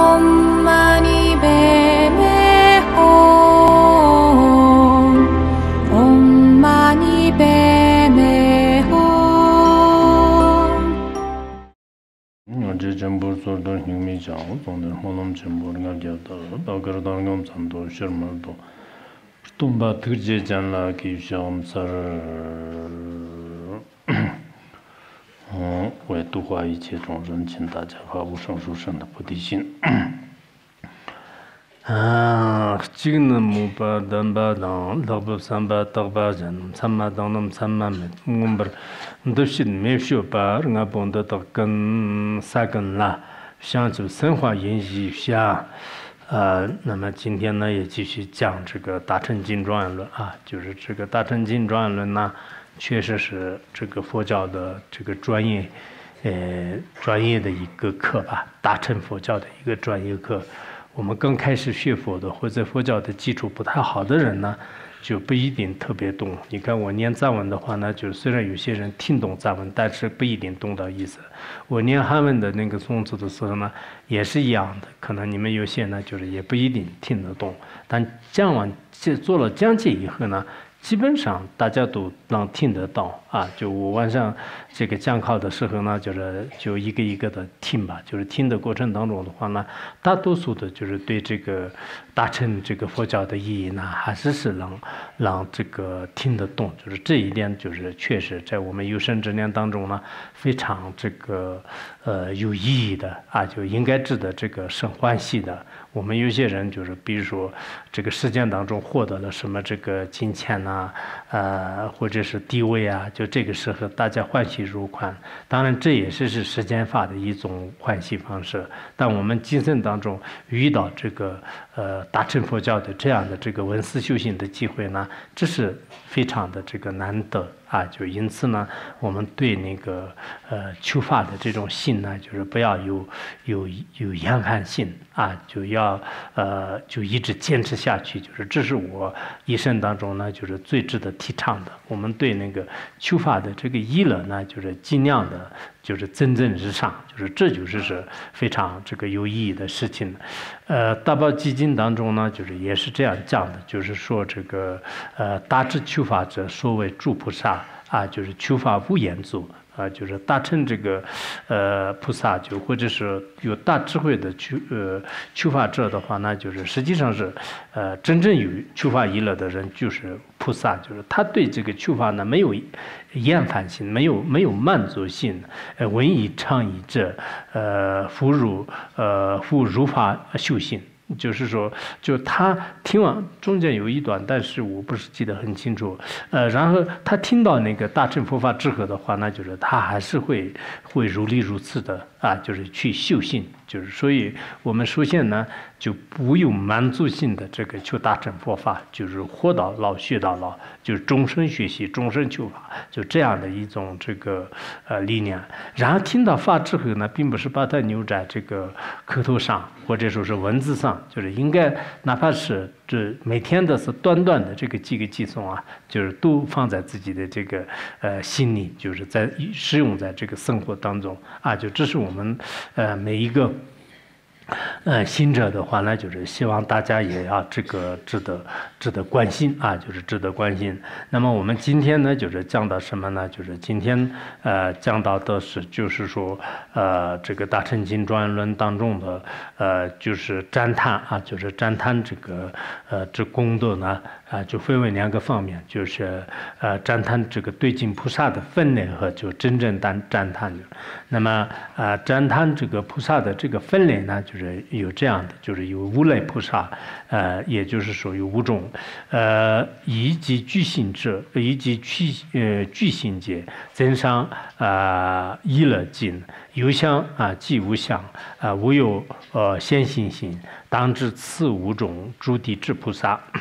Om Mani Padme Hum. Om Mani Padme Hum. 我这真不说的牛米讲，总的我们真不能讲到，到个到我们咱都学么多，东巴特别讲了，给像是，为度化一切众生，请大家发无上殊胜的菩提心。这个呢，木巴丹巴当，老不三巴德巴人，三巴当那三巴没，我们都是没学吧，人家帮的到跟三根啦，像就生活演习下。那么今天呢，也继续讲这个大乘经转论啊，就是这个大乘经转论呢，确实是这个佛教的这个专业的一个课吧，大乘佛教的一个专业课。我们刚开始学佛的，或者佛教的基础不太好的人呢，就不一定特别懂。你看我念藏文的话呢，就虽然有些人听懂藏文，但是不一定懂到意思。我念汉文的那个诵字的时候呢，也是一样的。可能你们有些呢，就是也不一定听得懂。但做了讲解以后呢，基本上大家都能听得到啊。就我晚上这个讲课的时候呢，就一个一个的听吧。就是听的过程当中的话呢，大多数的就是对这个大乘这个佛教的意义呢，还是让这个听得懂。就是这一点，就是确实在我们有生之年当中呢，非常这个有意义的啊，就应该值得这个生欢喜的。我们有些人就是比如说这个实践当中获得了什么这个金钱呐，或者是地位啊，就这个时候大家欢喜入宽。当然这也是实践法的一种欢喜方式。但我们今生当中遇到这个大乘佛教的这样的这个闻思修行的机会呢，这是非常的这个难得啊。就因此呢，我们对那个求法的这种心呢，就是不要有厌烦心啊，就一直坚持下去。就是这是我一生当中呢，就是最值得提倡的。我们对那个求法的这个意乐呢，就是尽量的，就是蒸蒸日上，这就是非常这个有意义的事情。大宝基金当中呢，就是也是这样讲的，就是说这个大智求法者，所谓诸菩萨啊，就是求法无眼足。就是大乘这个菩萨，就或者是有大智慧的求法者的话呢，就是实际上是真正有求法意乐的人就是菩萨，就是他对这个求法呢没有厌烦心，没有满足心，闻以畅以者，复如法修行。就是说，就他听完中间有一段，但是我不是记得很清楚。然后他听到那个大乘佛法之后的话，那就是他还是会如理如此的啊，就是去修行。就是所以我们首先呢，就不用满足性的这个求大乘佛法，就是活到老学到老，就是终身学习，终身求法，就这样的一种这个理念。然后听到法之后呢，并不是把它留在这个口头上，或者说是文字上，就是应该哪怕是这每天的是短短的这个几个偈颂啊，就是都放在自己的这个心里，就是在使用在这个生活当中啊，就这是我们每一个行者的话呢，就是希望大家也要这个值得关心啊，就是值得关心。那么我们今天呢，就是讲到什么呢？就是今天讲到的是，就是说这个大乘经专论当中的就是赞叹啊，就是赞叹这个这功德呢就分为两个方面，就是赞叹这个对境菩萨的分类和就真正赞叹。那么赞叹这个菩萨的这个分类呢，就是有这样的，就是有五类菩萨，也就是说有五种，以及具行者，以及具行界，增上意乐境，有相即无相，无有先行行，当知此五种诸地之菩萨。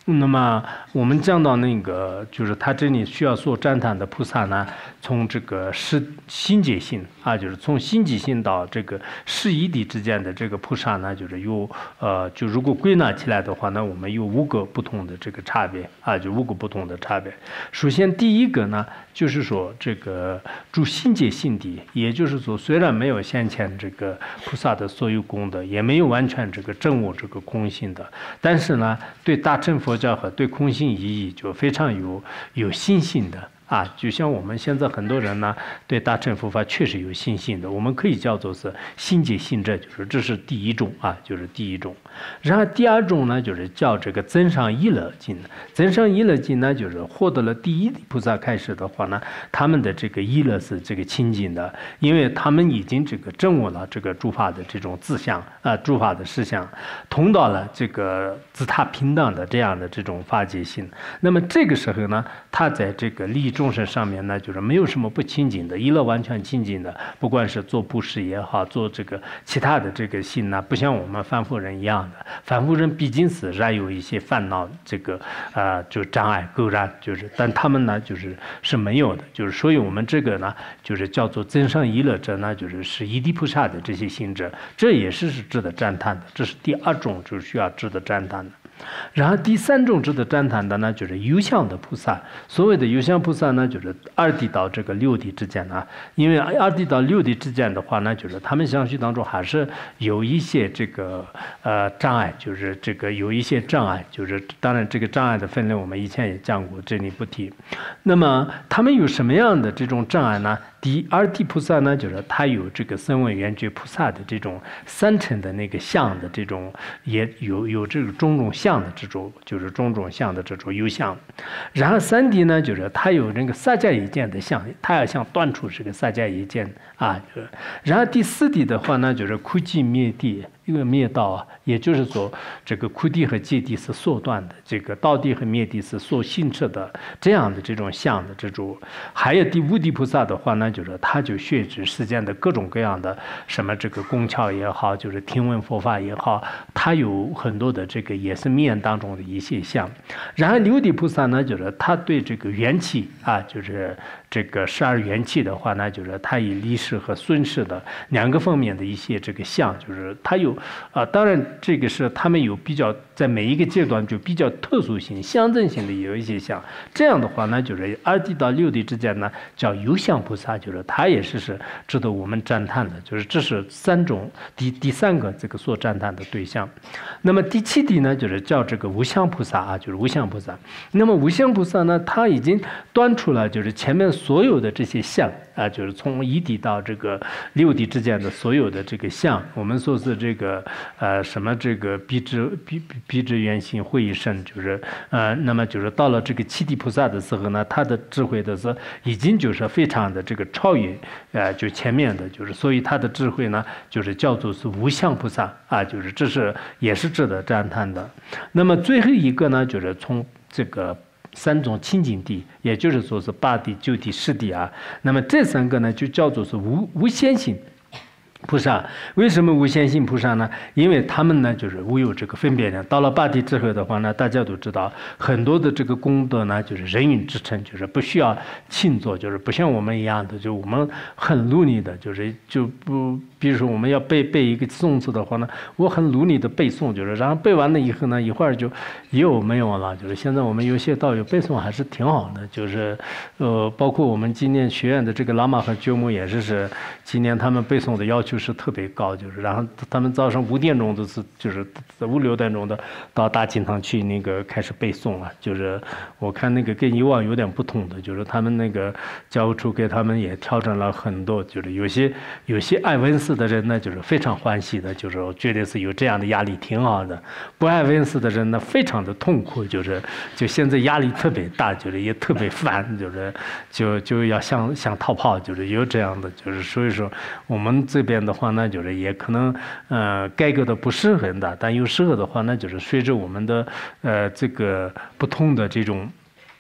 那么我们讲到那个，就是他这里需要做赞叹的菩萨呢，从这个心界性啊，就是从心界性到这个事义谛之间的这个菩萨呢，就是有就如果归纳起来的话呢，我们有5个不同的这个差别啊，就5个不同的差别。首先第一个呢，就是说这个住心界性谛，也就是说虽然没有先前这个菩萨的所有功德，也没有完全这个证悟这个空性的，但是呢，对大乘佛教和对空性意义就非常有信心的啊，就像我们现在很多人呢，对大乘佛法确实有信心的，我们可以叫做是心解信证，就是这是第一种啊，就是第一种。然后第二种呢，就是叫这个增上意乐境。增上意乐境呢，就是获得了第一菩萨开始的话呢，他们的这个意乐是这个清净的，因为他们已经这个证悟了这个诸法的这种自相啊，诸法的实相，通到了这个自他平等的这样的这种法界性。那么这个时候呢，他在这个利益众生上面呢，就是没有什么不清净的，意乐完全清净的，不管是做布施也好，做这个其他的这个心呢，不像我们凡夫人一样的，凡夫人毕竟是染有一些烦恼，这个就障碍垢染，就是但他们呢是没有的，就是所以我们这个呢，就是叫做增上意乐者呢，是一地菩萨的这些行者，这也是值得赞叹的，这是第二种就是需要值得赞叹的。然后第三种值得赞叹的呢，就是有相的菩萨。所谓的有相菩萨呢，就是二谛到这个六谛之间呢，因为二谛到六谛之间的话呢，就是他们相续当中还是有一些这个障碍，就是这个有一些障碍，就是当然这个障碍的分类我们以前也讲过，这里不提。那么他们有什么样的这种障碍呢？第二谛菩萨呢，就是他有这个声闻缘觉菩萨的这种三乘的那个相的这种，也有这个种种相的这种，就是种种相的这种有相。然后三谛呢，就是他有那个萨迦耶见的相，他要想断除这个萨迦耶见啊。然后第四谛的话呢，就是苦寂灭谛。因为灭道啊，也就是说，这个苦谛和戒谛是所断的，这个道谛和灭谛是所行持的，这样的这种相的这种。还有第五谛菩萨的话呢，就是他就学知世间的各种各样的什么这个工巧也好，就是听闻佛法也好，他有很多的这个也是面当中的一些相。然后六谛菩萨呢，就是他对这个元气啊，就是这个12元气的话呢，就是他以离世和孙世的2个方面的一些这个相，就是他有。当然，这个是他们有比较，在每一个阶段就比较特殊性、象征性的也有一些相。这样的话呢，就是二谛到六谛之间呢，叫有相菩萨，就是他也是值得我们赞叹的，就是这是3种第三个这个所赞叹的对象。那么第7谛呢，就是叫这个无相菩萨啊，就是无相菩萨。那么无相菩萨呢，他已经断除了就是前面所有的这些相啊，就是从一谛到这个六谛之间的所有的这个相，我们说是这个什么这个逼之原性会一生，就是那么就是到了这个七谛菩萨的时候呢，他的智慧的是已经就是非常的这个超越就前面的，就是所以他的智慧呢，就是叫做是无相菩萨啊，就是这是也是值得赞叹的。那么最后一个呢，就是从这个3种清净谛，也就是说是8谛、9谛、10谛啊。那么这3个呢，就叫做是无先行菩萨。为什么无先行菩萨呢？因为他们呢就是无有这个分别量。到了8谛之后的话呢，大家都知道很多的这个功德呢，就是人云之称，就是不需要勤做，就是不像我们一样的，就我们很努力的，就不，比如说我们要背一个颂词的话呢，我很努力的背诵，就是然后背完了以后呢，一会儿就又没有了。就是现在我们有些道友背诵还是挺好的，就是包括我们今年学院的这个喇嘛和觉母也是今年他们背诵的要求是特别高，就是然后他们早上5点钟就是5、6点钟的到大经堂去那个开始背诵了。就是我看那个跟以往有点不同的，就是他们那个教务处给他们也调整了很多，就是有些爱闻思的人呢，就是非常欢喜的，就是我觉得是有这样的压力挺好的。不爱闻思的人呢，非常的痛苦，就现在压力特别大，就是也特别烦，就要想逃跑，就是有这样的，就是所以说我们这边的话呢，就是也可能改革的不是很大，但有时候的话呢，就是随着我们的这个不同的这种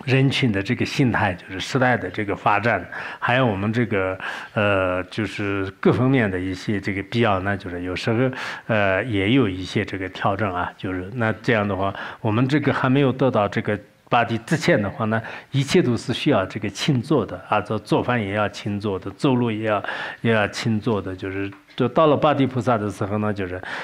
人群的这个心态，就是时代的这个发展，还有我们这个就是各方面的一些这个必要呢，就是有时候也有一些这个调整啊，就是那这样的话，我们这个还没有得到这个巴蒂之前的话呢，一切都是需要这个勤做的啊，做饭也要勤做的，走路也要勤做的，就是就到了巴蒂菩萨的时候呢，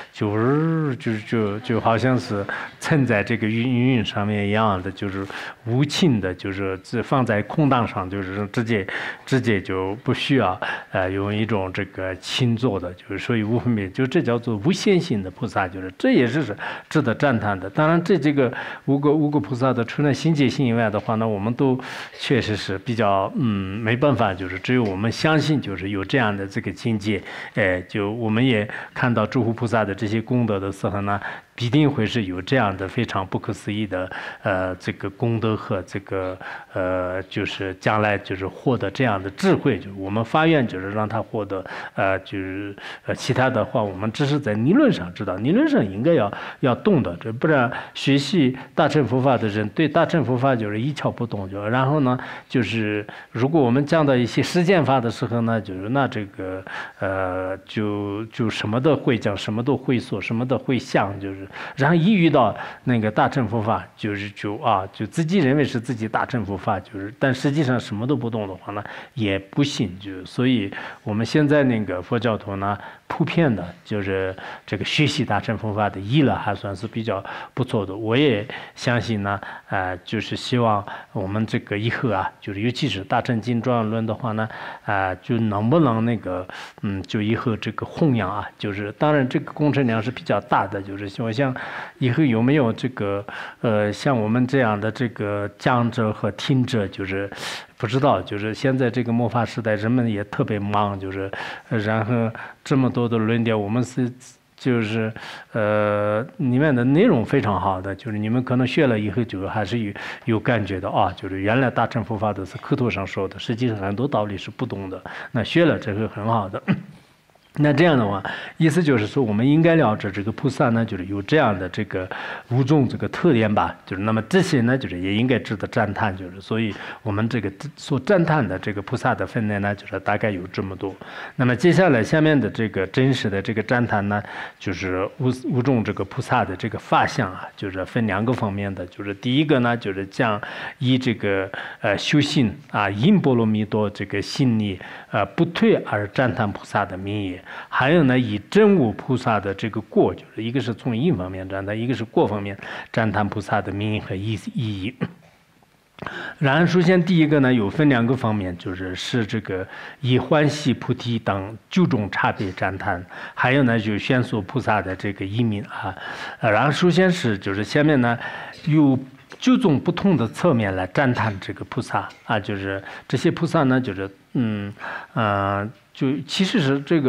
就好像是撑在这个云上面一样的，就是无情的，就是放在空档上，就是直接就不需要用一种这个勤做的，就是所以无分别，就这叫做无限性的菩萨，就是这也是值得赞叹的。当然这个五个菩萨的除了心界性以外的话呢，我们都确实是比较没办法，就是只有我们相信，就是有这样的这个境界，就我们也看到诸佛菩萨的这些功德的时候呢，必定会是有这样的非常不可思议的这个功德和这个就是将来就是获得这样的智慧，就是我们发愿就是让他获得就是其他的话我们只是在理论上知道，理论上应该要懂的，这不然学习大乘佛法的人对大乘佛法就是一窍不通，就然后呢就是如果我们讲到一些实践法的时候呢，就是那这个就什么都会讲，什么都会说，什么都会想，就是然后一遇到那个大乘佛法，就自己认为是自己大乘佛法，就是但实际上什么都不懂的话呢，也不信，就所以我们现在那个佛教徒呢，普遍的就是这个学习大乘佛法的意了，还算是比较不错的。我也相信呢，就是希望我们这个以后啊，就是尤其是大乘经专要论的话呢，就能不能那个就以后这个弘扬啊，就是当然这个工程量是比较大的，就是我想以后有没有这个像我们这样的这个讲者和听者，就是不知道，就是现在这个末法时代，人们也特别忙，就是然后这么多的论调，我们是就是里面的内容非常好的，就是你们可能学了以后，就还是有感觉的啊，就是原来大乘佛法都是口头上说的，实际上很多道理是不懂的，那学了这个很好的。那这样的话，意思就是说，我们应该了解这个菩萨呢，就是有这样的这个五种这个特点吧，就是那么这些呢，就是也应该值得赞叹，就是所以我们这个所赞叹的这个菩萨的分类呢，就是大概有这么多。那么接下来下面的这个真实的这个赞叹呢，就是五种这个菩萨的这个法相啊，就是分两个方面的，就是第一个呢，就是讲以这个修行啊，因波罗蜜多这个心力不退而赞叹菩萨的名也。还有呢，以真悟菩萨的这个过，就是一个是从因方面赞叹，一个是过方面赞叹菩萨的名和意义。然后首先第一个呢，有分两个方面，是这个以欢喜菩提等9种差别赞叹，还有呢就宣说菩萨的这个义名啊。然后首先是就是下面呢有9种不同的侧面来赞叹这个菩萨啊，就是这些菩萨呢，就是就其实是这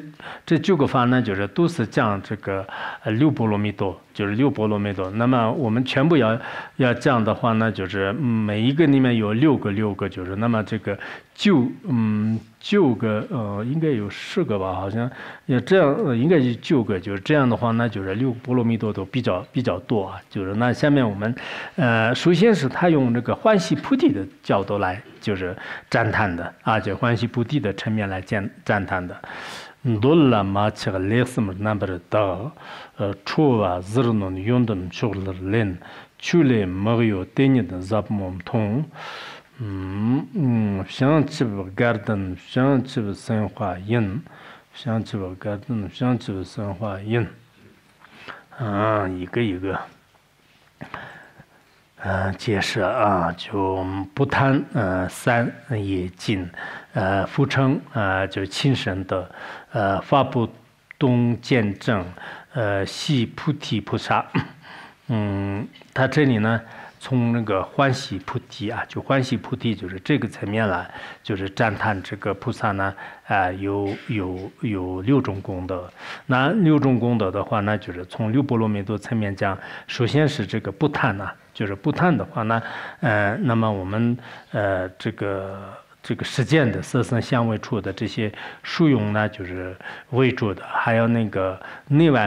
9个法呢，就是都是讲这个六波罗蜜多，就是六波罗蜜多。那么我们全部要讲的话呢，就是每一个里面有6个，就是那么这个9个应该有10个吧，好像也这样，应该是9个，就是这样的话呢，就是6波罗蜜多都比较多啊。就是那下面我们首先是他用这个欢喜菩提的角度来就是赞叹的啊，就欢喜菩提的层面来赞叹的。Ndolla macha lesum number da chua zirnon yondon chugler len chule mario tenid zapmom tong想起不garden 想起不生化音想起不 garden 想起不生化音一个一个解释啊，就不贪三也尽复称就是亲神的发布东见证系菩提菩萨，他这里呢从那个欢喜菩提啊，就欢喜菩提就是这个层面来，就是赞叹这个菩萨呢有6种功德。那6种功德的话呢，就是从6波罗蜜多层面讲，首先是这个不贪啊，就是不贪的话呢，那么我们这个实践的色身香味触的这些殊用呢，就是为主的，还有那个内外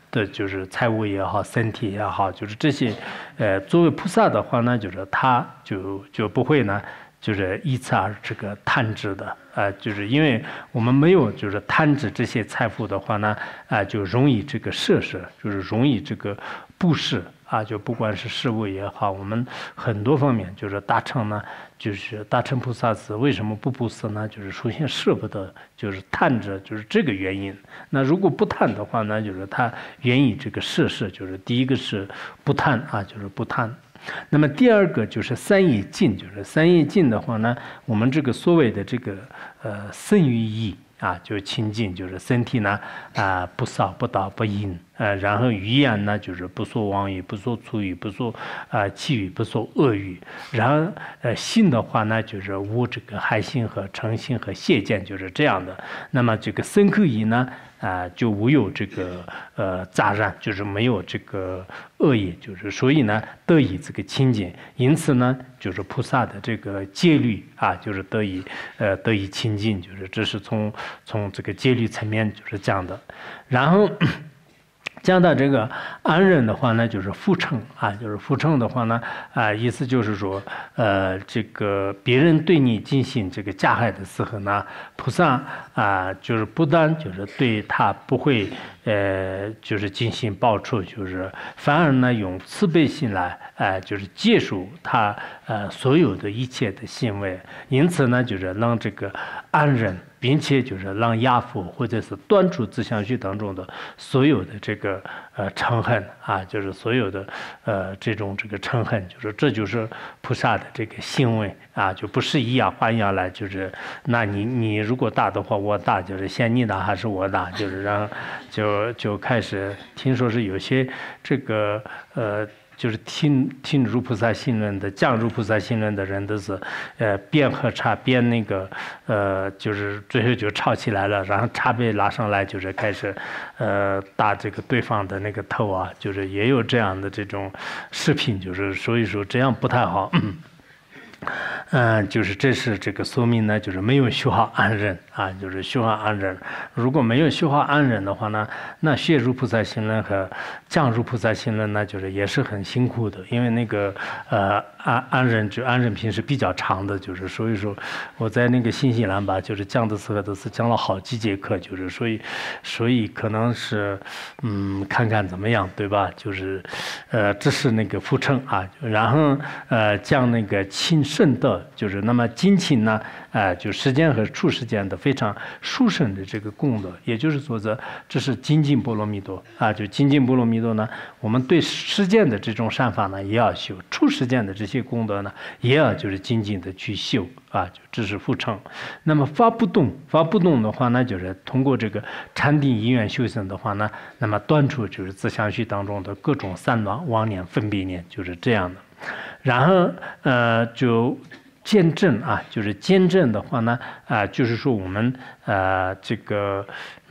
的就是财务也好，身体也好，就是这些，作为菩萨的话呢，就是他就不会呢，就是依此而这个贪执的，就是因为我们没有就是贪执这些财富的话呢，就容易这个摄施，就是容易这个布施。就不管是事物也好，我们很多方面就是大乘呢，就是大乘菩萨子为什么不布施呢？就是首先舍不得，就是贪着，就是这个原因。那如果不贪的话呢，就是他愿意这个摄施，就是第一个是不贪就是不贪。那么第二个就是三业尽，就是三业尽的话呢，我们这个所谓的这个身语意。就是清净，就是身体呢，不骚不蹈不淫，然后语言呢，就是不说妄语，不说粗语，不说绮语，不说恶语，然后心的话呢，就是无这个害心和嗔心和邪见，就是这样的。那么这个身口意呢，就无有这个杂染，就是没有这个恶业，就是所以呢得以这个清净，因此呢，就是菩萨的这个戒律就是得以清净，就是这是从这个戒律层面就是讲的，然后。讲到这个安忍的话呢，就是复称就是复称的话呢，意思就是说，这个别人对你进行这个加害的时候呢，菩萨就是不但就是对他不会就是进行报酬，就是反而呢用慈悲心来就是接受他所有的一切的行为，因此呢就是让这个安忍。并且就是让压服或者是断除自相续当中的所有的这个嗔恨就是所有的这个嗔恨，就是这就是菩萨的这个行为就不是以牙还牙来，就是那你如果打的话我打，就是先你打还是我打，就是让就开始听说是有些这个就是听如菩萨信论的，讲如菩萨信论的人都是，边喝茶边那个，就是最后就吵起来了，然后茶杯拿上来就是开始，打这个对方的那个头就是也有这样的这种视频，就是所以说这样不太好。就是这是这个说明呢，就是没有修好安忍就是修好安忍。如果没有修好安忍的话呢，那学如菩萨行论和讲如菩萨行论呢，就是也是很辛苦的，因为那个安忍品是比较长的，就是所以说我在那个新西兰吧，就是讲的时候都是讲了好几节课，就是所以可能是看看怎么样，对吧？就是这是那个复称然后讲那个亲圣德，就是那么精勤呢，就时间和处时间的非常殊胜的这个功德，也就是说这是精进波罗蜜多就精进波罗蜜多呢，我们对时间的这种善法呢也要修，处时间的这些功德呢也要就是精进的去修就这是复称。那么发不动的话呢，就是通过这个禅定因缘修行的话呢，那么断除就是自相续当中的各种散乱妄念分别念，就是这样的。然后就见证就是见证的话呢就是说我们这个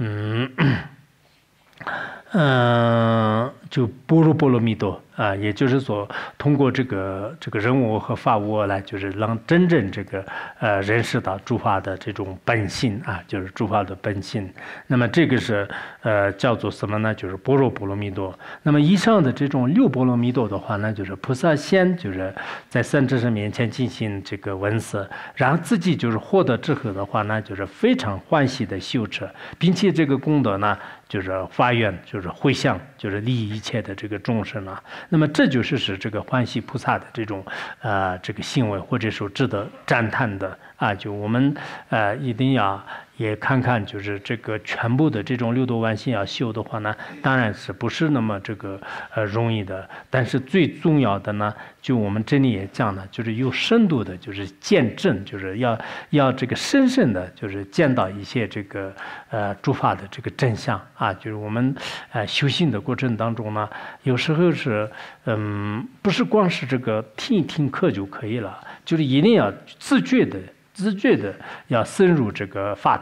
就般若波罗蜜多也就是说通过这个人我和法我来，就是让真正这个认识到诸法的这种本性就是诸法的本性。那么这个是叫做什么呢？就是般若波罗蜜多。那么以上的这种六波罗蜜多的话呢，就是菩萨先就是在三智者面前进行这个闻思，然后自己就是获得之后的话呢，就是非常欢喜的修持，并且这个功德呢就是发愿，就是回向，就是利益一切的这个众生那么这就是使这个欢喜菩萨的这种这个行为，或者说值得赞叹的就我们一定要也看看，就是这个全部的这种六度万行要修的话呢，当然是不是那么这个容易的。但是最重要的呢，就我们这里也讲了，就是有深度的，就是见证，就是要这个深深的，就是见到一些这个诸法的这个真相就是我们修行的过程当中呢，有时候是不是光是这个听一听课就可以了，就是一定要自觉的要深入这个法藏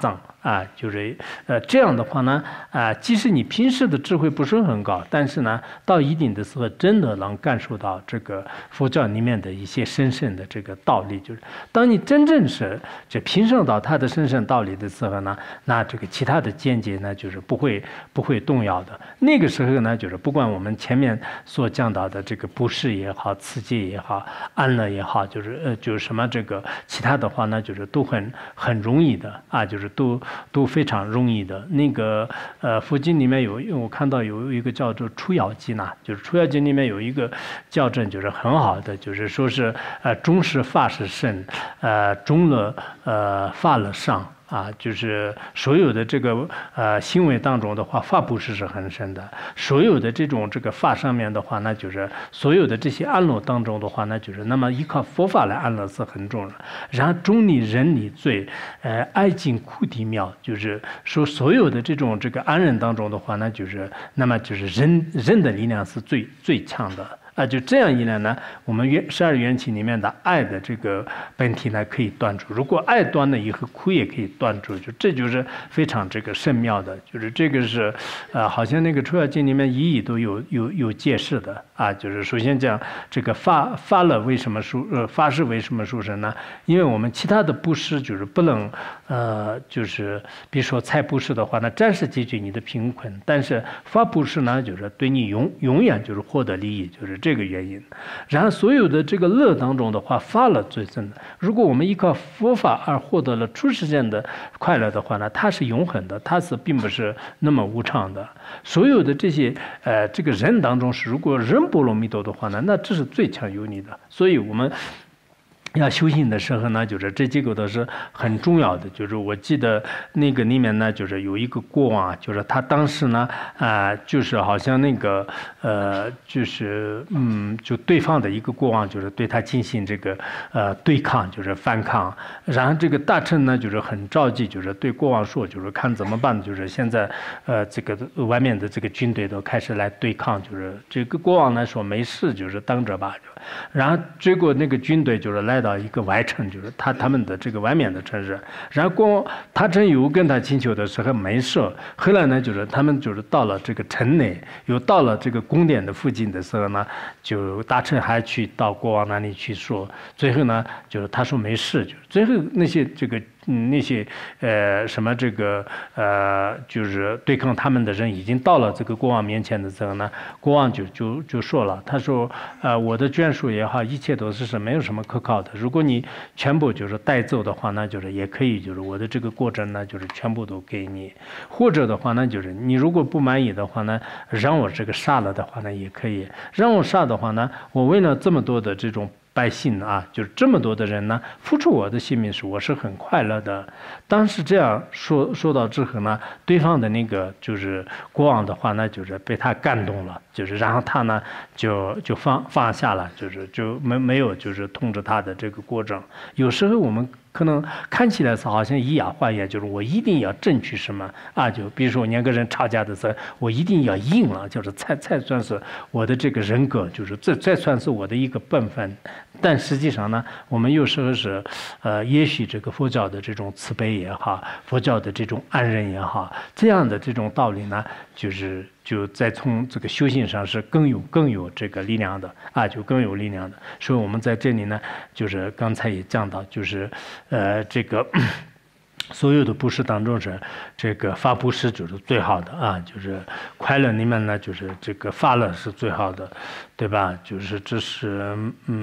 啊，就是这样的话呢，即使你平时的智慧不是很高，但是呢，到一定的时候，真的能感受到这个佛教里面的一些深深的这个道理。就是当你真正是就平生到它的深深道理的时候呢，那这个其他的见解呢，就是不会动摇的。那个时候呢，就是不管我们前面所讲到的这个不是也好，持戒也好，安乐也好，就是什么这个其他的话呢，就是都很容易的啊，就是都非常容易的。那个佛经里面我看到有一个叫做出妖记呢，就是出妖记里面有一个校正，就是很好的，就是说是中是法是圣，中了法了上。啊，就是所有的这个行为当中的话，法布施是很深的。所有的这种这个法上面的话，那就是所有的这些安乐当中的话，那就是那么依靠佛法来安乐是很重要的。然后中理人理最，爱敬苦地妙，就是说所有的这种这个安忍当中的话，那就是那么就是人的力量是最强的。就这样一来呢，我们12缘起里面的爱的这个本体呢可以断除。如果爱断了以后，苦也可以断除，这就是非常这个甚妙的。就是这个是，好像那个出妖经里面一都有解释的啊。就是首先讲这个发了为什么发是为什么殊胜呢？因为我们其他的布施就是不能就是比如说财布施的话呢，暂时解决你的贫困，但是法布施呢，就是对你永远就是获得利益，就是这个原因。然后所有的这个乐当中的话，发了最深的。如果我们依靠佛法而获得了出世间的快乐的话呢，它是永恒的，它是并不是那么无常的。所有的这些这个人当中是，如果人波罗蜜多的话呢，那这是最强有力的。所以我们要修行的时候呢，就是这几个都是很重要的。就是我记得那个里面呢，就是有一个国王，就是他当时呢，就是好像那个就是就对方的一个国王，就是对他进行这个对抗，就是反抗。然后这个大臣呢，就是很着急，就是对国王说，就是看怎么办，就是现在这个外面的这个军队都开始来对抗，就是这个国王呢说没事，就是等着吧。然后结果那个军队就是来到一个外城，就是他们的这个外面的城市。然后他真有跟他请求的时候没事，后来呢就是他们就是到了这个城内，又到了这个宫殿的附近的时候呢，就大臣还去到国王那里去说，最后呢就是他说没事，就是最后那些这个。那些什么这个就是对抗他们的人已经到了这个国王面前的时候呢，国王就说了，他说我的眷属也好，一切都是没有什么可靠的。如果你全部就是带走的话呢，就是也可以，就是我的这个国珍呢，就是全部都给你，或者的话呢，就是你如果不满意的话呢，让我这个杀了的话呢也可以，让我杀的话呢，我为了这么多的这种百姓啊，就是这么多的人呢，付出我的性命时，我是很快乐的。当时这样说到之后呢，对方的那个就是国王的话呢，就是被他感动了，就是然后他呢就放下了，就没有就是通知他的这个国政。有时候我们可能看起来是好像以牙还牙，就是我一定要争取什么啊？就比如说两个人吵架的时候，我一定要赢了，就是才算是我的这个人格，就是这算是我的一个本分。但实际上呢，我们有时候是也许这个佛教的这种慈悲也好，佛教的这种安忍也好，这样的这种道理呢，就在从这个修行上是更有这个力量的啊，就更有力量的。所以我们在这里呢，就是刚才也讲到，就是这个所有的布施当中是这个发布施就是最好的啊，就是快乐里面呢，就是这个发乐是最好的，对吧？就是这是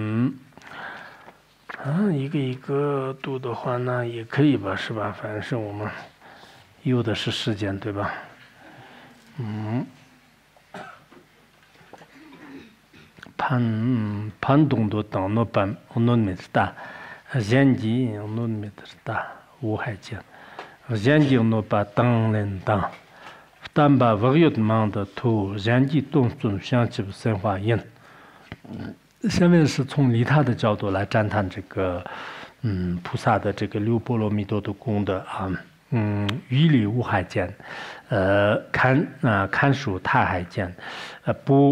一个一个读的话呢也可以吧，是吧？反正是我们有的是时间，对吧？潘东都当那班我没知道，现今我没知道，我还讲，现今我把当人当，但把我有忙的头，现今动作想起生化人。下面是从利他的角度来赞叹这个菩萨的这个六波罗蜜多的功德啊。于理无害见，看书他还见，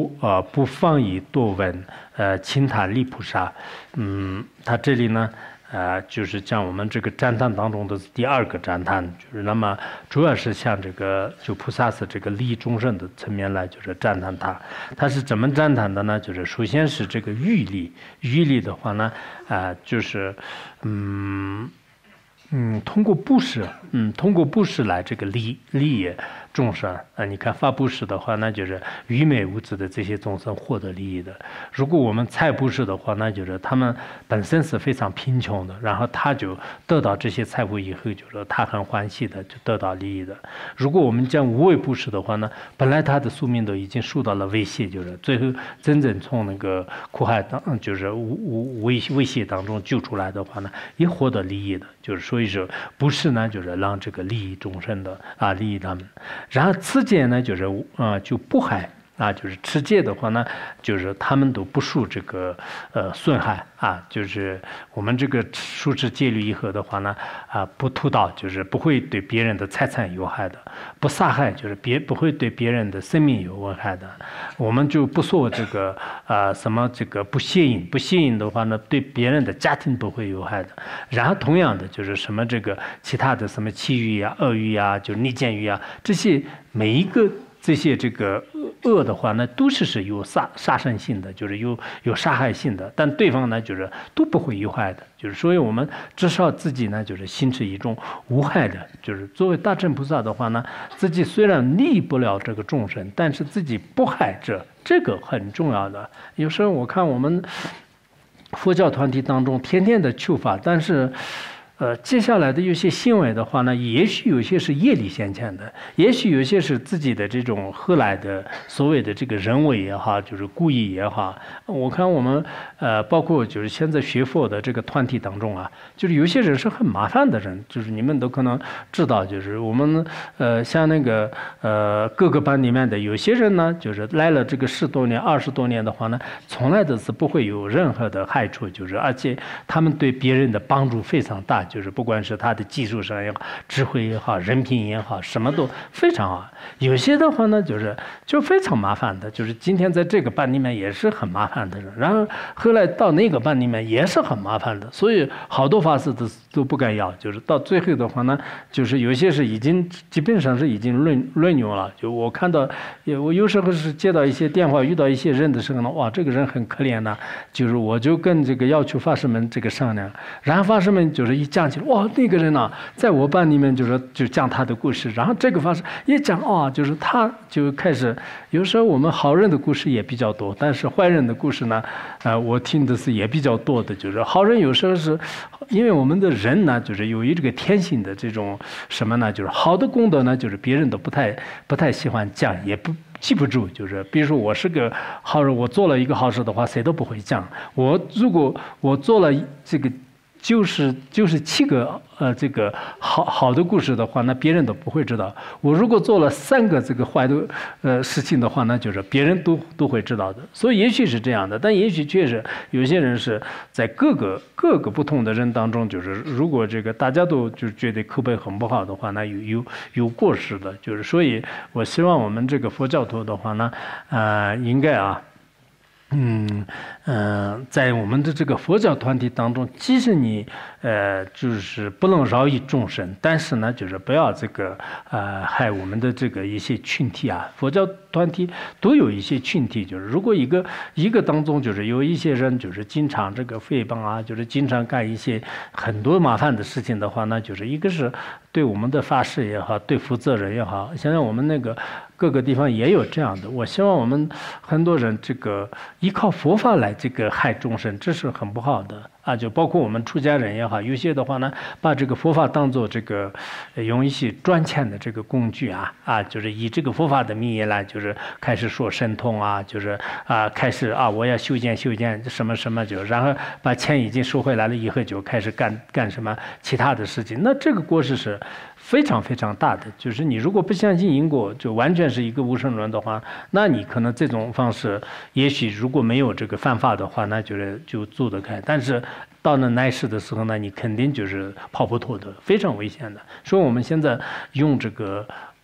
不放逸多闻，亲他利菩萨。他这里呢， 就是像我们这个赞叹当中的第二个赞叹，就是那么主要是像这个就菩萨是这个利益众生的层面来就是赞叹他是怎么赞叹的呢？就是首先是这个欲力的话呢，就是通过布施来这个利益众生你看发布施的话，那就是愚昧无知的这些众生获得利益的。如果我们菜布施的话，那就是他们本身是非常贫穷的，然后他就得到这些财富以后，就是他很欢喜的就得到利益的。如果我们讲无畏布施的话呢，本来他的宿命都已经受到了威胁，就是最后真正从那个苦海就是威胁当中救出来的话呢，也获得利益的。就是所以说不是呢，就是让这个利益众生的利益他们。然后持戒呢，就是就不害就是持戒的话呢，就是他们都不受这个损害就是我们这个受持戒律以后的话呢不屠盗，就是不会对别人的财产有害的；不杀害，就是不会对别人的生命有危害的。我们就不说这个什么这个不邪淫的话呢，对别人的家庭不会有害的。然后同样的就是什么这个其他的什么欺欲恶欲就是逆见欲这些每一个这些这个恶的话呢，都是有杀生性的，就是有杀害性的，但对方呢就是都不会有害的。就是所以我们至少自己呢就是形成一种无害的，就是作为大乘菩萨的话呢，自己虽然利不了这个众生，但是自己不害这个很重要的。有时候我看我们佛教团体当中天天的求法，但是接下来的有些行为的话呢，也许有些是业力现前的，也许有些是自己的这种后来的所谓的这个人为也好，就是故意也好。我看我们包括就是现在学佛的这个团体当中就是有些人是很麻烦的人，就是你们都可能知道，就是我们像那个各个班里面的有些人呢，就是来了这个10多年、20多年的话呢，从来都是不会有任何的害处，就是而且他们对别人的帮助非常大。就是不管是他的技术上也好，智慧也好，人品也好，什么都非常好。有些的话呢，就非常麻烦的，就是今天在这个班里面也是很麻烦的人，然后后来到那个班里面也是很麻烦的，所以好多法师都不敢要。就是到最后的话呢，就是有些是已经基本上是已经轮流了。就我看到，我有时候是接到一些电话，遇到一些人的时候呢，哇，这个人很可怜呐，就是我就跟这个要求法师们这个商量，然后法师们就是一讲起来，哇，那个人在我班里面就讲他的故事，然后这个法师也讲就是他就开始，有时候我们好人的故事也比较多，但是坏人的故事呢，我听的是也比较多的。就是好人有时候是因为我们的人呢，就是由于这个天性的这种什么呢，就是好的功德呢，就是别人都不太喜欢讲，也不记不住。就是比如说我是个好人，我做了一个好事的话，谁都不会讲。如果我做了这个97个这个好的故事的话，那别人都不会知道。我如果做了3个这个坏的事情的话，那就是别人都会知道的。所以也许是这样的，但也许确实有些人是在各个不同的人当中，就是如果这个大家都就觉得口碑很不好的话，那有过失的。就是所以我希望我们这个佛教徒的话呢，应该在我们的这个佛教团体当中，即使你就是不能饶益众生，但是呢，就是不要这个害我们的这个一些群体佛教团体都有一些群体，就是如果一个当中就是有一些人就是经常这个诽谤就是经常干一些很多麻烦的事情的话，那就是一个是对我们的法师也好，对负责人也好，现在我们那个各个地方也有这样的。我希望我们很多人这个依靠佛法来这个害众生，这是很不好的就包括我们出家人也好，有些的话呢，把这个佛法当做这个用一些赚钱的这个工具就是以这个佛法的名义来，就是开始说神通就是开始我要修建什么什么，就然后把钱已经收回来了以后，就开始干什么其他的事情。那这个过失是非常非常大的。就是你如果不相信因果，就完全是一个无神论的话，那你可能这种方式也许如果没有这个犯法的话，那就做得开。但是到了来世的时候呢，你肯定就是跑不脱的，非常危险的。所以我们现在用这个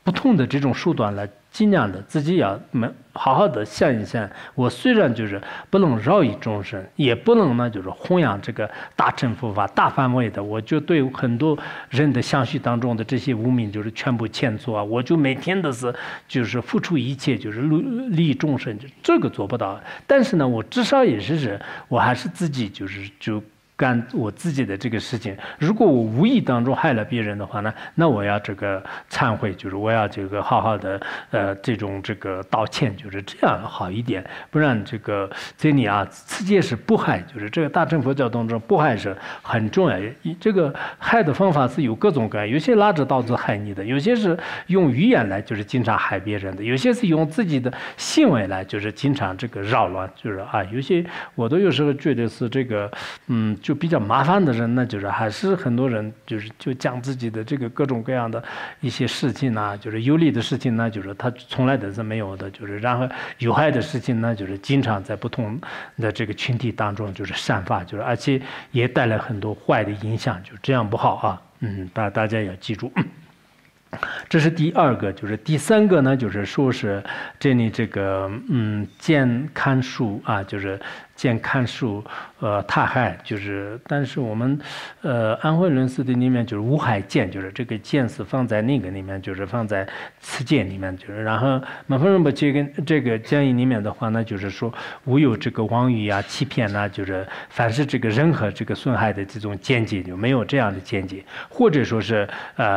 不同的这种手段来尽量的自己要好好的想一想，我虽然就是不能饶益众生，也不能呢就是弘扬这个大乘佛法大范围的，我就对很多人的相续当中的这些无名就是全部欠错啊，我就每天都是就是付出一切就是利益众生，这个做不到。但是呢，我至少也是我还是自己就干我自己的这个事情。如果我无意当中害了别人的话呢，那我要这个忏悔，就是我要这个好好的这个道歉，就是这样好一点。不然这个这里啊，直接是迫害，就是这个大乘佛教当中迫害是很重要。这个害的方法是有各种各样，有些拿着刀子害你的，有些是用语言来就是经常害别人的，有些是用自己的行为来就是经常这个扰乱，就是啊，有些我都有时候觉得是这个就比较麻烦的人呢，就是还是很多人就讲自己的这个各种各样的一些事情呢，就是有利的事情呢，就是他从来都是没有的，就是然后有害的事情呢，就是经常在不同的这个群体当中就是散发，就是而且也带来很多坏的影响，就这样不好啊，大家要记住。这是第二个，就是第三个呢，就是说是这里这个见看书啊，就是见看书他害，就是但是我们安徽论师的里面就是无害见，就是这个见是放在那个里面，就是放在持戒里面，就是然后马峰仁波切跟这个建议里面的话呢，就是说无有这个妄语啊、欺骗啊，就是凡是这个任何这个损害的这种见解，就没有这样的见解，或者说是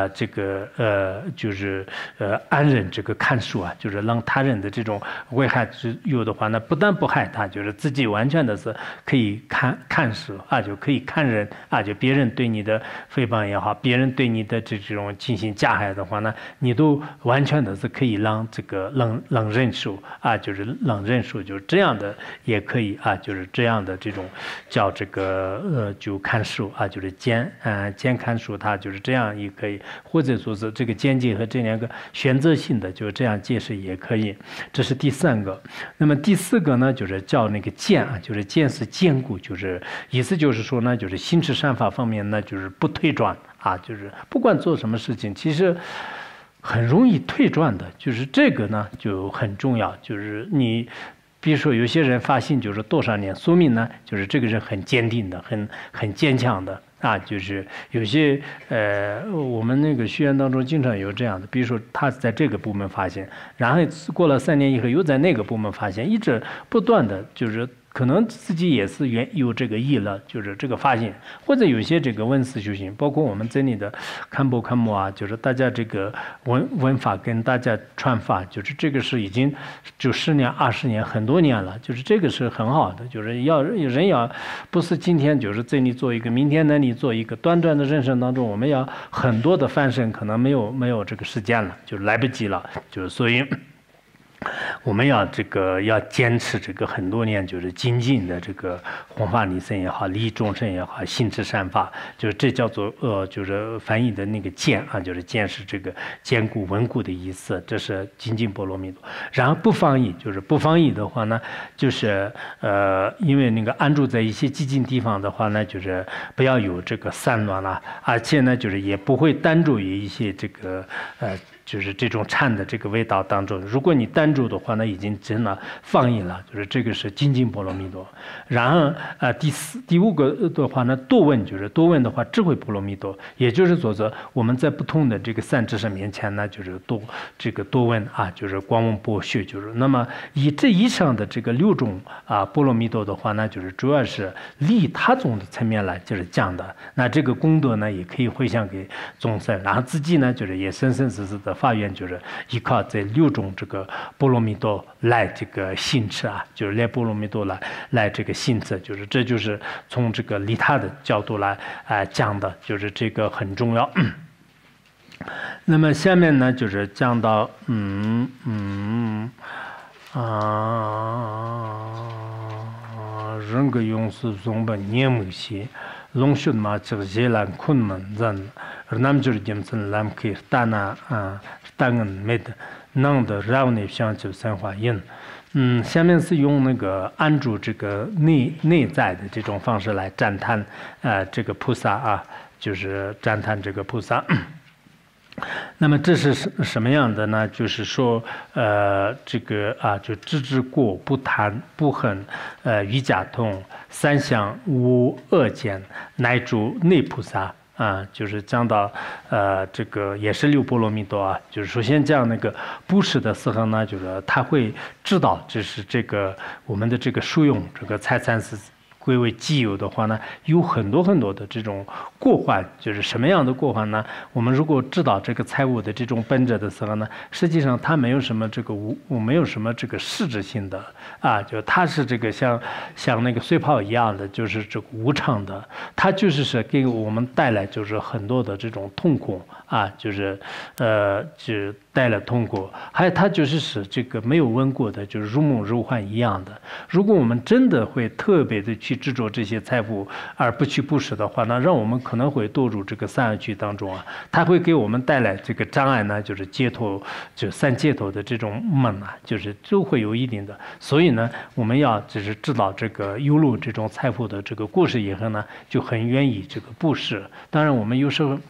就是安忍这个看书啊，就是让他人的这种危害之有的话呢，不但不害他，就是自己完全的是可以看书啊，就可以看人啊，就别人对你的诽谤也好，别人对你的这种进行加害的话呢，你都完全的是可以让这个让认输啊，就是让认输，就是这样的也可以啊，就是这样的这种叫这个就看书啊，就是兼看书，它就是这样也可以，或者说是这个间接和这两个选择性的就这样解释也可以。这是第三个。那么第四个呢，就是叫那个见啊，就是见是坚固，就是意思就是说呢，就是心持善法方面呢，就是不退转啊，就是不管做什么事情，其实很容易退转的，就是这个呢就很重要，就是你。比如说，有些人发心就是多少年，说明呢，就是这个人很坚定的，很坚强的啊。就是有些我们那个学员当中经常有这样的，比如说他在这个部门发现，然后过了3年以后又在那个部门发现，一直不断的就是。可能自己也是有这个意了，就是这个发现，或者有些这个闻思修行，包括我们这里的看播看摩啊，就是大家这个闻法跟大家传法，就是这个是已经就10年、20年很多年了，就是这个是很好的，就是人要不是今天就是这里做一个，明天那里做一个，短短的人生当中，我们要很多的翻身，可能没有这个时间了，就来不及了，就是所以。我们要要坚持这个很多年，就是精进的这个弘法利生也好，利益众生也好，心持善法，就是这叫做就是翻译的那个见啊，就是见是这个坚固稳固的意思，这是精进波罗蜜多。然后不放逸，就是不放逸的话呢，就是因为那个安住在一些寂静地方的话呢，就是不要有这个散乱啦，而且呢，就是也不会单住于一些这个就是这种禅的这个味道当中，如果你单住的话呢，已经真的放逸了，就是这个是精进波罗蜜多。然后第五个的话呢，多问，就是多问的话，智慧波罗蜜多，也就是说是我们在不同的这个善知识面前呢，就是多问啊，就是观闻博学，就是那么以这以上的这个6种啊波罗蜜多的话呢，就是主要是利他种的层面来就是讲的。那这个功德呢，也可以回向给众生，然后自己呢，就是也生生世世的发愿，就是依靠这6种这个波罗蜜多来这个行持啊，就是来波罗蜜多来这个行持，就是这就是从这个利他的角度来讲的，就是这个很重要。那么下面呢，就是讲到人格用是中本念母些。龙须嘛，这个些兰昆门人，南就是今生兰克大那大恩没的，能的绕内相就三化印。下面是用那个安住这个内在的这种方式来赞叹这个菩萨啊，就是赞叹这个菩萨。 那么这是什么样的呢？就是说，这个啊，就知之过不贪不恨，于假通三相无恶见，乃诸内菩萨。啊，就是讲到这个也是六波罗蜜多啊，就是首先讲那个布施的时候呢，就是他会知道这是这个我们的这个疏用这个财产是归为己有的话呢，有很多很多的这种过患，就是什么样的过患呢？我们如果知道这个财物的这种本质的时候呢，实际上它没有什么这个没有什么这个实质性的啊，就它是这个像那个碎泡一样的，就是这个无常的，它就是给我们带来就是很多的这种痛苦啊，就是就带来痛苦，还有它就是使这个没有闻过的，就是如梦如幻一样的。如果我们真的会特别的去执着这些财富，而不去布施的话，那让我们可能会堕入这个三恶趣当中啊，它会给我们带来这个障碍呢，就是解脱，就三解脱的这种门啊，就是都会有一定的。所以呢，我们要就是知道这个优入这种财富的这个故事以后呢，就很愿意这个布施。当然，我们有时候。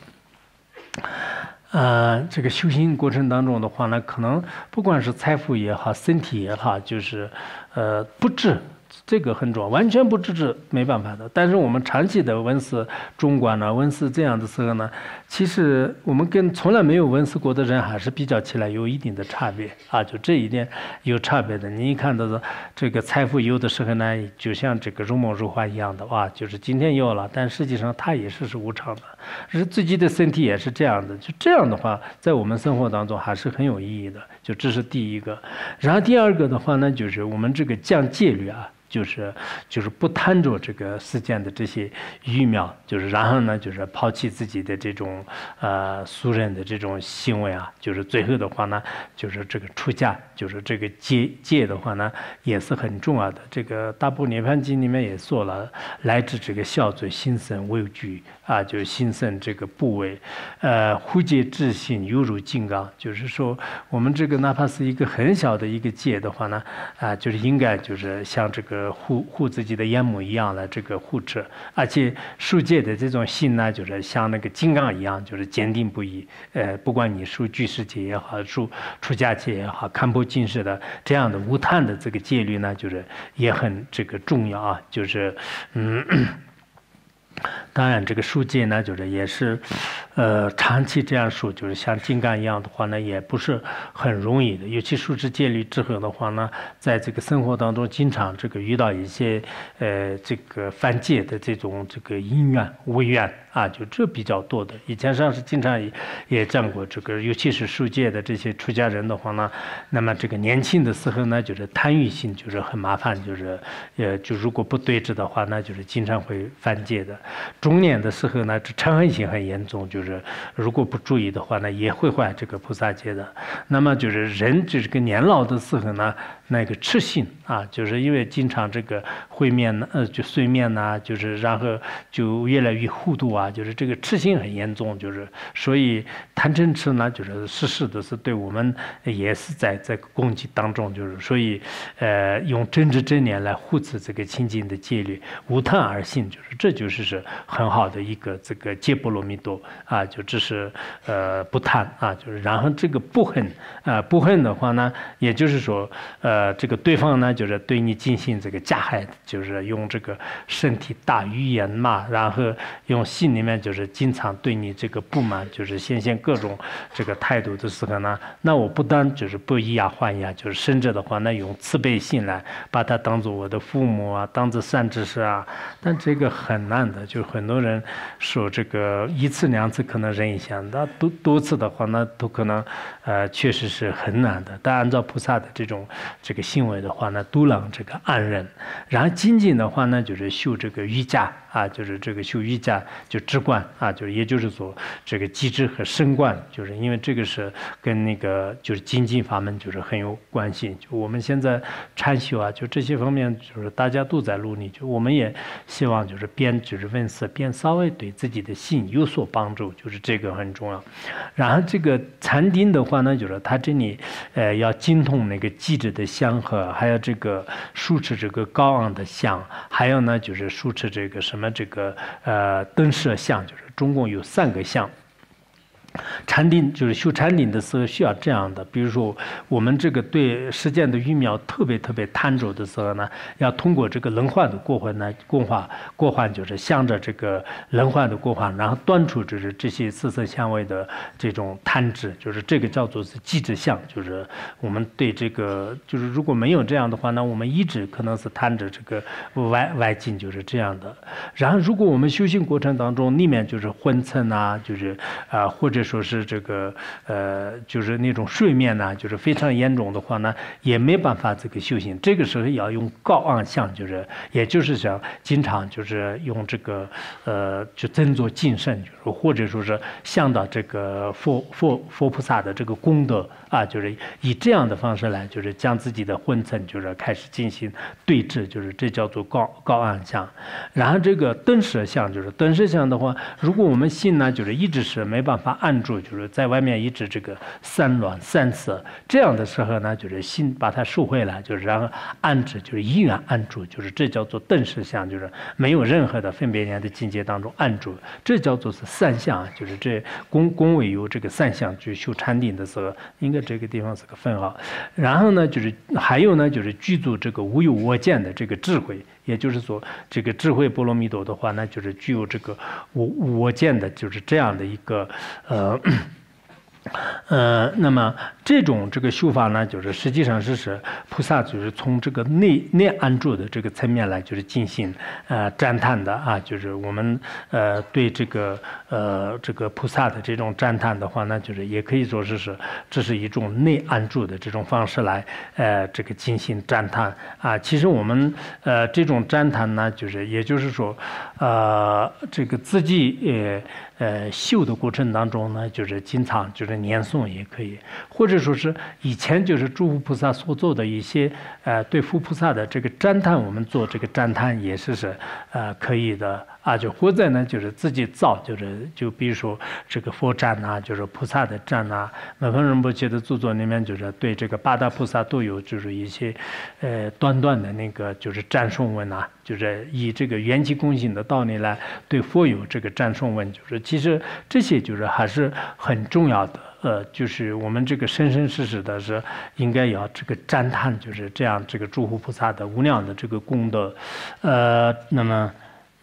这个修行过程当中的话呢，可能不管是财富也好，身体也好，就是不治，这个很重要，完全不治没办法的。但是我们长期的闻思中观呢，闻思这样的时候呢，其实我们跟从来没有闻思过的人还是比较起来有一定的差别啊，就这一点有差别的。你一看到的这个财富有的时候呢，就像这个如梦如幻一样的哇，就是今天有了，但实际上它也是无常的。自己的身体也是这样的，就这样的话，在我们生活当中还是很有意义的。就这是第一个，然后第二个的话呢，就是我们这个降戒律啊。就是不贪着这个世间的这些欲妙，就是然后呢，就是抛弃自己的这种俗人的这种行为啊，就是最后的话呢，就是这个出家，就是这个戒的话呢，也是很重要的。这个《大般涅槃经》里面也说了，来自这个孝罪，心生畏惧啊，就是心生这个怖畏，护戒自信犹如金刚，就是说我们这个哪怕是一个很小的一个戒的话呢，就是应该就是像这个护自己的眼目一样的这个护持，而且受戒的这种心呢，就是像那个金刚一样，就是坚定不移。不管你受居士戒也好，受出家戒也好，堪布禁食的这样的无贪的这个戒律呢，就是也很这个重要啊，就是当然，这个受戒呢，就是也是，长期这样受，就是像金刚一样的话呢，也不是很容易的。尤其受持戒律之后的话呢，在这个生活当中，经常这个遇到一些这个犯戒的这种这个因缘违缘啊，就这比较多的。以前上次经常也讲过这个，尤其是受戒的这些出家人的话呢，那么这个年轻的时候呢，就是贪欲心就是很麻烦，就是就如果不对治的话，那就是经常会犯戒的。中年的时候呢，这嗔恨心很严重，就是如果不注意的话呢，也会坏这个菩萨戒的。那么就是人这个年老的时候呢，那个痴心啊，就是因为经常这个会面就睡眠呐，就是然后就越来越糊涂啊，就是这个痴心很严重，就是所以贪嗔痴呢，就是时的是对我们也是在攻击当中，就是所以用真知真念来护持这个清净的戒律，无贪而信，就是这就是很好的一个这个戒波罗蜜多啊，就这是不贪啊，就是然后这个不恨不恨的话呢，也就是说这个对方呢就是对你进行这个加害，就是用这个身体打语言骂，然后用心里面就是经常对你这个不满，就是显现各种这个态度的时候呢，那我不但就是不以牙还牙，就是甚至的话呢用慈悲心来把他当做我的父母啊，当做善知识啊，但这个很难的，就很多人说这个一次两次可能忍一下，那多次的话那都可能确实是很难的。但按照菩萨的这个行为的话呢，都能这个安忍。然后精进的话呢，就是修这个瑜伽啊，就是这个修瑜伽就止观啊，就是也就是说这个机智和升观，就是因为这个是跟那个就是精进法门就是很有关系。就我们现在禅修啊，就这些方面就是大家都在努力，就我们也希望就是边就是闻思边稍微对自己的心有所帮助，就是这个很重要。然后这个禅定的话呢，就是他这里要精通那个机智的相和，还有这个舒持这个高昂的相，还有呢就是舒持这个什么这个灯摄相，就是总共有3个相。 禅定就是修禅定的时候需要这样的，比如说我们这个对实践的育苗特别贪着的时候呢，要通过这个轮换的过换呢，过换就是向着这个轮换的过换，然后断除就是这些色香味的这种贪执，就是这个叫做是寂止相，就是我们对这个就是如果没有这样的话呢，我们一直可能是贪着这个外境，就是这样的。然后如果我们修行过程当中里面就是昏沉啊，就是或者说是这个就是那种睡眠呢，就是非常严重的话呢，也没办法这个修行。这个时候要用高昂相，就是也就是想经常就是用这个就增作净身，就是或者说是向到这个佛菩萨的这个功德啊，就是以这样的方式来，就是将自己的昏沉就是开始进行对治，就是这叫做高昂相。然后这个灯舍相，就是灯舍相的话，如果我们心呢就是一直是没办法按住，就是在外面一直这个散乱散色，这样的时候呢，就是心把它收回来，就是然后安置，就是依然安住，就是这叫做顿时相，就是没有任何的分别念的境界当中安住，这叫做是散相，就是这宫位有这个散相，就修禅定的时候，应该这个地方是个分号。然后呢，就是还有呢，就是具足这个无有我见的这个智慧。也就是说，这个智慧波罗蜜多的话呢，就是具有这个我见的，就是这样的一个那么这种这个修法呢，就是实际上是菩萨就是从这个内安住的这个层面来，就是进行赞叹的啊，就是我们对这个菩萨的这种赞叹的话呢，就是也可以说这是一种内安住的这种方式来这个进行赞叹啊。其实我们这种赞叹呢，就是也就是说这个自己修的过程当中呢，就是经常就是念诵也可以，或者说是以前就是诸佛菩萨所做的一些对佛菩萨的这个赞叹，我们做这个赞叹也是可以的啊。就或者呢就是自己造，就比如说这个佛赞啊，就是菩萨的赞啊，那丰仁波切的著作里面就是对这个八大菩萨都有就是一些短的那个就是赞颂文啊，就是以这个缘起共性的道理来对佛有这个赞颂文，就是其实这些就是还是很重要的。就是我们这个生世的是应该要这个赞叹，就是这样这个诸佛菩萨的无量的这个功德。那么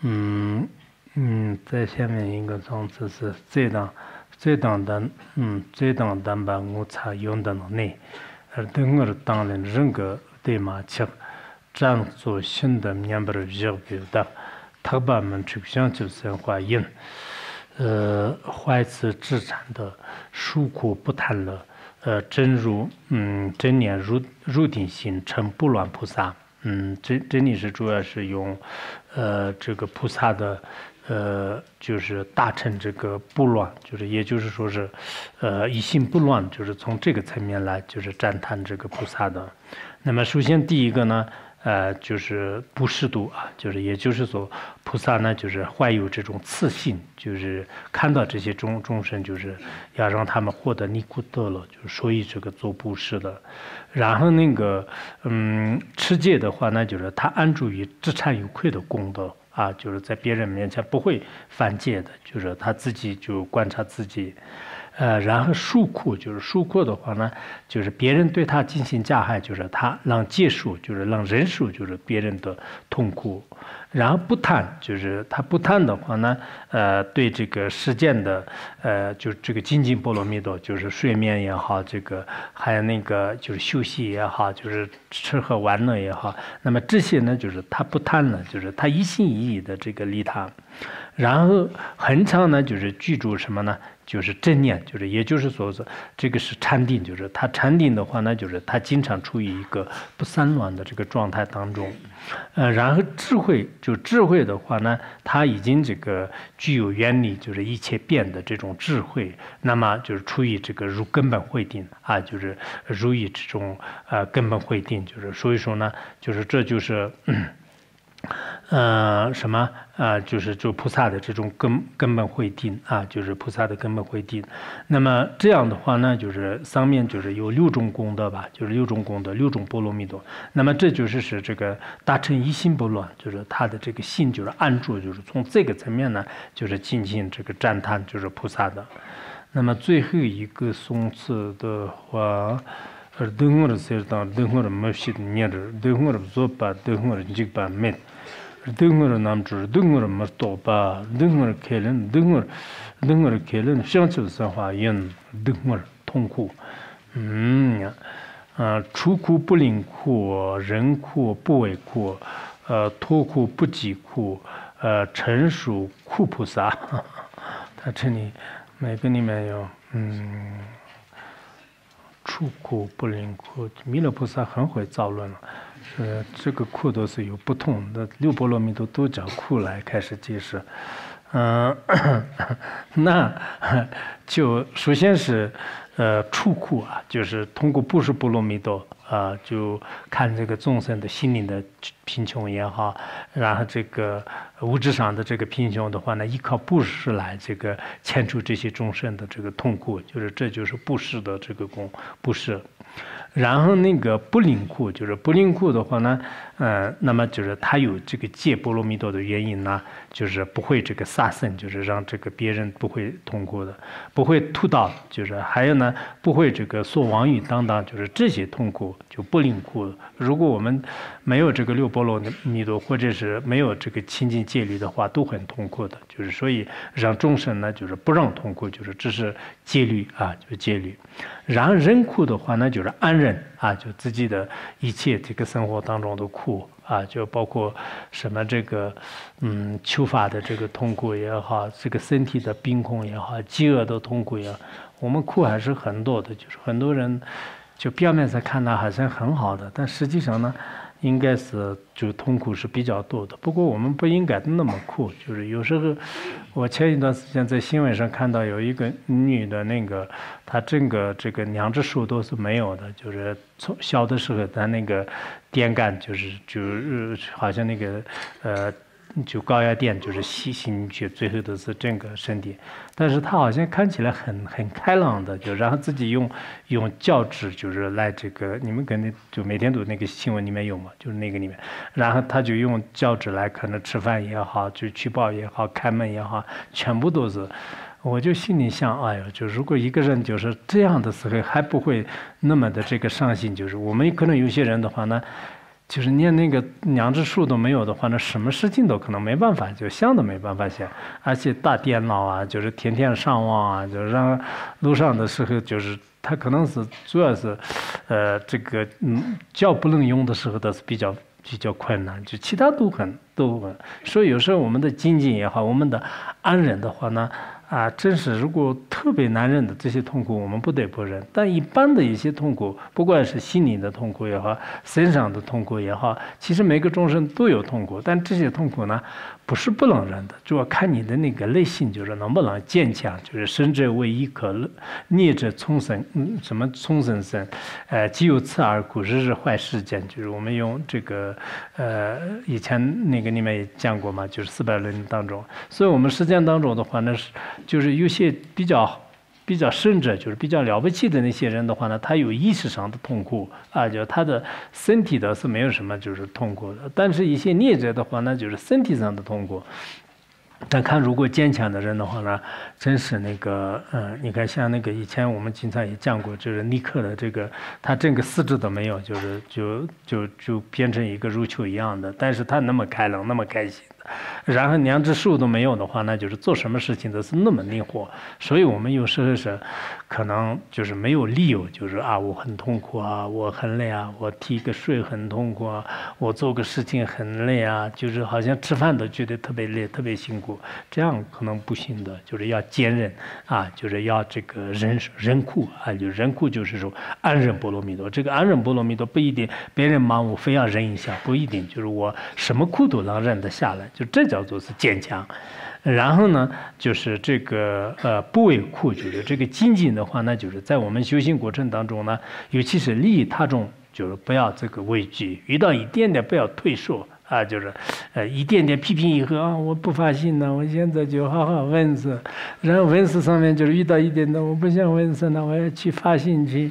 在下面一个章子是最当单把我才用的内，而等我当人人格对马切，张作新的面不是表达，他把们出现就是怀孕。怀此至禅的疏苦不贪乐，真念入定心成不乱菩萨。这里是主要是用这个菩萨的就是大乘这个不乱，就是也就是说是一心不乱，就是从这个层面来就是赞叹这个菩萨的。那么首先第一个呢，就是不适度啊，就是也就是说，菩萨呢就是怀有这种慈心，就是看到这些众生，就是要让他们获得尼姑德了，就是所以这个做布施的。然后那个持戒的话呢，就是他安住于自惭有愧的功德啊，就是在别人面前不会犯戒的，就是他自己就观察自己。然后疏苦，就是疏苦的话呢，就是别人对他进行加害，就是他让接受，就是让忍受，就是别人的痛苦。然后不贪，就是他不贪的话呢，对这个实践的，就这个精进波罗蜜多，就是睡眠也好，这个还有那个就是休息也好，就是吃喝玩乐也好，那么这些呢，就是他不贪了，就是他一心一意的这个利他。然后恒常呢，就是具足什么呢？就是正念，就是也就是说是这个是禅定，就是他禅定的话呢，就是他经常处于一个不散乱的这个状态当中。然后智慧的话呢，他已经这个具有原理，就是一切变的这种智慧，那么就是处于这个入根本慧定啊，就是入于这种根本慧定，就是所以说呢，就是这就是。什么就是菩萨的这种根本慧定啊，就是菩萨的根本慧定。那么这样的话呢，就是上面就是有6种功德吧，就是6种功德，6种波罗蜜多。那么这就是使这个大乘一心不乱，就是他的这个心就是安住，就是从这个层面呢，就是进行这个赞叹，就是菩萨的。 那么最后一个松次的话，等会儿是当等会儿没写念着，等会儿做吧，等会儿就把没，等会儿男主，等会儿没多吧，等会儿开人，等会儿开人，想起三话音，等会儿痛苦，出苦不令苦，人苦不为苦，脱苦不己苦，成熟苦菩萨。他这里每个里面有出苦不令苦，弥勒菩萨很会造论了。这个苦都是有不同的，六波罗蜜多都讲苦来开始解释。那就首先是出苦啊，就是通过布施波罗蜜多啊，就看这个众生的心灵的贫穷也好，然后这个物质上的这个贫穷的话呢，依靠布施来这个牵除这些众生的这个痛苦，这就是布施的这个功布施。然后那个不令苦，就是不令苦的话呢，那么就是他有这个戒波罗蜜多的原因呢，就是不会这个杀生，就是让这个别人不会痛苦的，不会吐道，就是还有呢，不会这个说妄语当当，就是这些痛苦就不令苦。如果我们没有这个六波罗蜜多，或者是没有这个清净戒律的话，都很痛苦的。就是所以让众生呢，就是不让痛苦，就是这是戒律啊，就是戒律。然后忍苦的话呢，就是安忍啊，就自己的一切这个生活当中的苦啊，就包括什么这个求法的这个痛苦也好，这个身体的病痛也好，饥饿的痛苦也好，我们苦还是很多的。就是很多人就表面上看到好像很好的，但实际上呢，应该是就痛苦是比较多的。不过我们不应该那么苦，就是有时候我前一段时间在新闻上看到有一个女的那个，她整个这个两只手都是没有的，就是从小的时候她那个电感就是好像那个就高压电就是吸进去，最后都是整个身体。但是他好像看起来很开朗的，就然后自己用教纸就是来这个，你们肯定就每天都那个新闻里面有嘛，就是那个里面，然后他就用教纸来可能吃饭也好，就取报也好，开门也好，全部都是。我就心里想，哎呦，就如果一个人就是这样的时候还不会那么的这个上心，就是我们可能有些人的话呢。就是连那个两只手都没有的话，那什么事情都可能没办法，就想都没办法想。而且打电脑啊，就是天天上网啊，就是让路上的时候，就是他可能是主要是，这个脚不能用的时候，都是比较困难，就其他都很。所以有时候我们的精进也好，我们的安忍的话呢。真是如果特别难忍的这些痛苦，我们不得不忍。但一般的一些痛苦，不管是心灵的痛苦也好，身上的痛苦也好，其实每个众生都有痛苦。但这些痛苦呢，不是不能忍的，主要看你的那个内心，就是能不能坚强。就是生者为一可乐，孽者从生，什么从生生，既有此而苦，日日坏世间。就是我们用这个，以前那个你们也讲过嘛，就是400论当中。所以我们实践当中的话呢是。就是有些比较圣者，就是比较了不起的那些人的话呢，他有意识上的痛苦啊，就他的身体的是没有什么就是痛苦的，但是一些孽者的话呢，就是身体上的痛苦。但看如果坚强的人的话呢，真是那个你看像那个以前我们经常也讲过，就是尼克的这个，他整个四肢都没有，就是就变成一个乳球一样的，但是他那么开朗，那么开心。然后两只手都没有的话，那就是做什么事情都是那么灵活。所以我们有时候是可能就是没有理由，就是我很痛苦啊，我很累啊，我提个水很痛苦啊，我做个事情很累啊，就是好像吃饭都觉得特别累，特别辛苦，这样可能不行的，就是要坚韧啊，就是要这个忍苦啊，就忍苦就是说安忍波罗蜜多。这个安忍波罗蜜多不一定别人骂我非要忍一下，不一定，就是我什么苦都能忍得下来。就这叫做是坚强，然后呢，就是这个不为苦，就是这个精进的话呢，就是在我们修行过程当中呢，尤其是利益他众，就是不要这个畏惧，遇到一点点不要退缩啊，就是一点点批评以后我不发心了，我现在就好好闻思，然后闻思上面就是遇到一点的我不想闻思了，我要去发心去。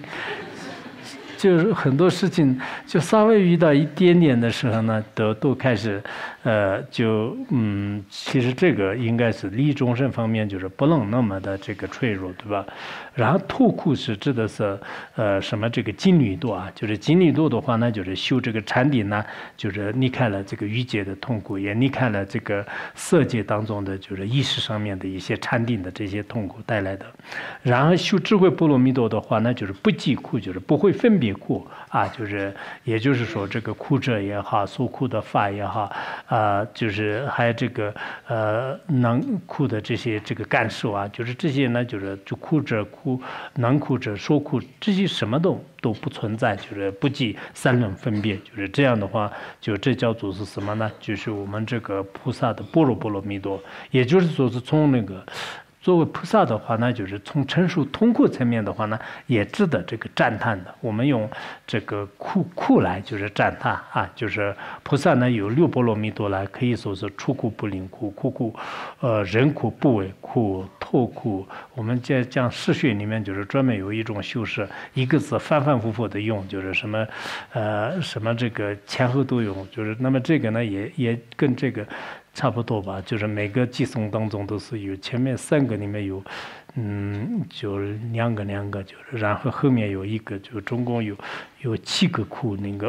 就是很多事情，就稍微遇到一点点的时候呢，都开始， 其实这个应该是利益众生方面就是不能那么的这个脆弱，对吧？然后痛苦是指的是什么这个经历度啊，就是经历度的话呢，就是修这个禅定呢，就是离开了这个欲界的痛苦，也离开了这个色界当中的就是意识上面的一些禅定的这些痛苦带来的。然后修智慧波罗蜜多的话呢，就是不计苦，就是不会分别苦啊，就是也就是说这个苦者也好，所苦的法也好，就是还有这个能苦的这些这个感受啊，就是这些呢，就是就苦者苦，能苦者说苦，这些什么都不存在，就是不计三轮分别，就是这样的话，就这叫做是什么呢？就是我们这个菩萨的般若波罗蜜多，也就是说是从那个。作为菩萨的话呢，就是从成熟通过层面的话呢，也值得这个赞叹的。我们用这个苦来就是赞叹啊，就是菩萨呢有六波罗蜜多来，可以说是出苦不令苦，苦人苦不为苦，脱苦。我们在讲释学里面就是专门有一种修饰，一个字反反复复的用，就是什么什么这个前后都用，就是那么这个呢也跟这个。差不多吧，就是每个偈颂当中都是有前面三个里面有，就是两个，就是然后后面有一个，就总共有7个苦，那个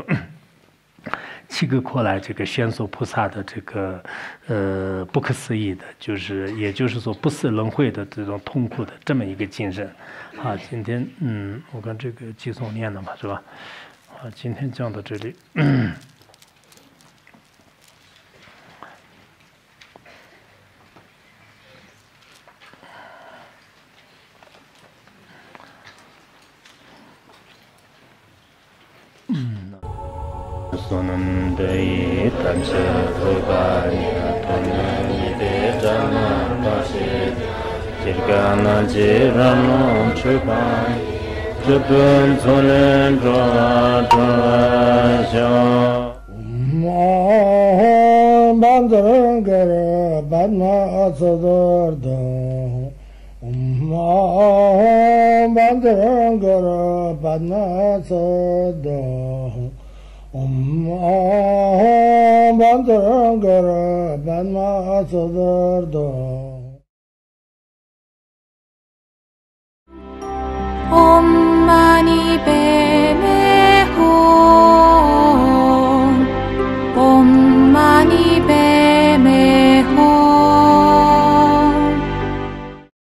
7个苦来这个宣说菩萨的这个不可思议的，就是也就是说不是轮回的这种痛苦的这么一个精神。好，今天我看这个偈颂念了嘛，是吧？好，今天讲到这里。Sonam dei tanche thogaya tonne de jana pase jirgana jirano chupai chupun sonen dra sha ma bandar gar banna sadar da ma bandar gar banna sadar Bandara Banma Sadardo Om Mani Padme